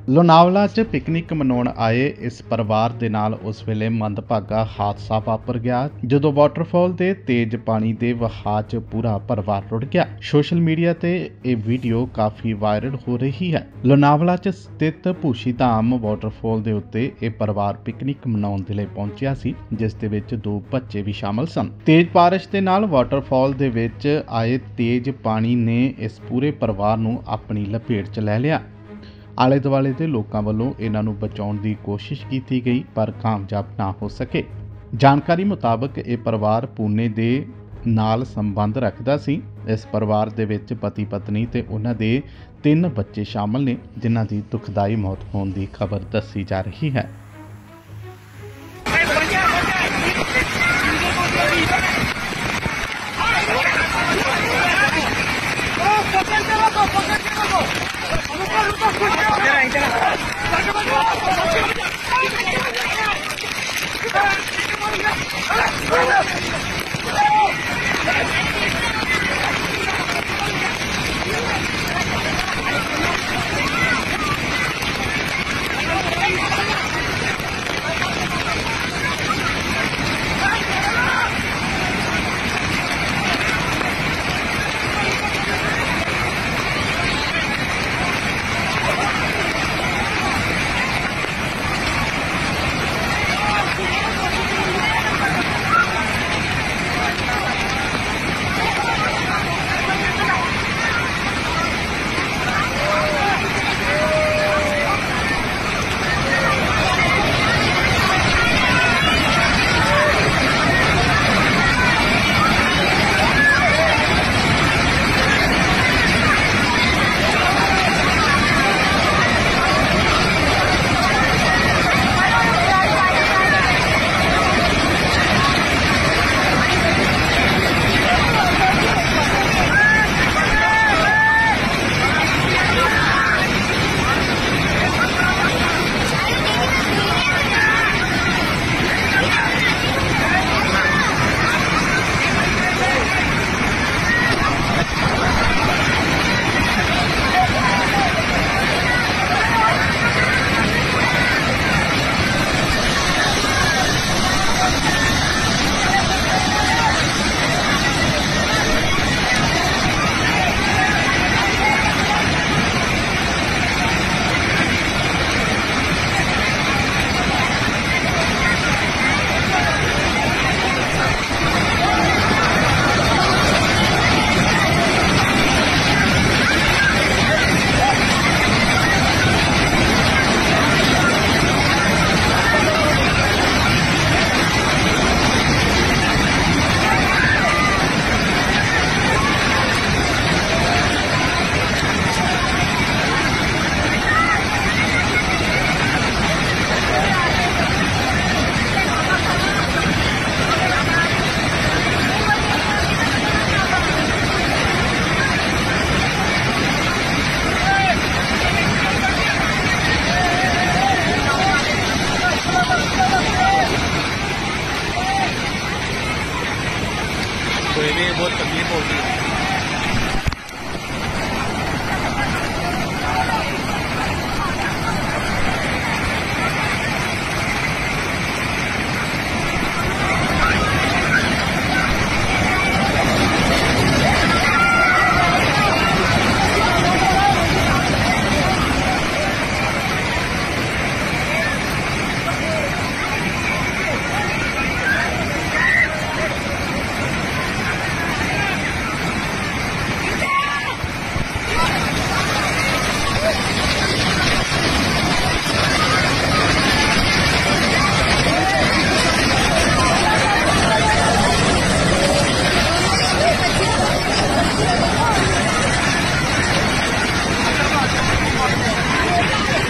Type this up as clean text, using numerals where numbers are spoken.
ਲੋਨਾਵਲਾ 'ਚ ਪਿਕਨਿਕ ਮਨਾਉਣ ਆਏ ਇਸ ਪਰਿਵਾਰ ਦੇ ਨਾਲ ਉਸ ਵੇਲੇ ਮੰਦਭਾਗਾ ਹਾਦਸਾ ਵਾਪਰ ਗਿਆ ਜਦੋਂ ਵਾਟਰਫਾਲ ਦੇ ਤੇਜ਼ ਪਾਣੀ ਦੇ ਵਹਾਅ 'ਚ ਪੂਰਾ ਪਰਿਵਾਰ ਰੁੜ ਗਿਆ। ਸੋਸ਼ਲ ਮੀਡੀਆ ਤੇ ਇਹ ਵੀਡੀਓ ਕਾਫੀ ਵਾਇਰਲ ਹੋ ਰਹੀ ਹੈ। ਲੋਨਾਵਲਾ 'ਚ ਸਥਿਤ ਭੂਸ਼ੀ ਧਾਮ ਵਾਟਰਫਾਲ ਦੇ ਉੱਤੇ ਇਹ ਪਰਿਵਾਰ ਪਿਕਨਿਕ ਮਨਾਉਣ ਦੇ ਲਈ ਪਹੁੰਚਿਆ ਸੀ, ਜਿਸ ਦੇ ਵਿੱਚ 2 ਬੱਚੇ ਵੀ ਸ਼ਾਮਲ ਸਨ। ਤੇਜ਼ ਬਾਰਿਸ਼ ਦੇ ਨਾਲ ਵਾਟਰਫਾਲ ਦੇ ਵਿੱਚ ਆਏ ਤੇਜ਼ ਪਾਣੀ ਨੇ ਇਸ ਪੂਰੇ ਪਰਿਵਾਰ ਨੂੰ ਆਪਣੀ ਲਪੇਟ 'ਚ ਲੈ ਲਿਆ। ਆਲੇ ਦੁਆਲੇ ਦੇ ਲੋਕਾਂ ਵੱਲੋਂ ਇਹਨਾਂ ਨੂੰ ਬਚਾਉਣ ਦੀ ਕੋਸ਼ਿਸ਼ ਕੀਤੀ ਗਈ ਪਰ ਕਾਮਯਾਬ ਨਾ ਹੋ ਸਕੇ। ਜਾਣਕਾਰੀ ਮੁਤਾਬਕ ਇਹ ਪਰਿਵਾਰ ਪੂਨੇ ਦੇ ਨਾਲ ਸੰਬੰਧ ਰੱਖਦਾ ਸੀ। ਇਸ ਪਰਿਵਾਰ ਦੇ ਵਿੱਚ ਪਤੀ ਪਤਨੀ ਤੇ ਉਹਨਾਂ ਦੇ 3 ਬੱਚੇ ਸ਼ਾਮਲ ਨੇ, ਜਿਨ੍ਹਾਂ ਦੀ ਦੁਖਦਾਈ ਮੌਤ ਹੋਣ ਦੀ ਖਬਰ ਦੱਸੀ ਜਾ ਰਹੀ ਹੈ। तो ये बहुत तकलीफ होती है।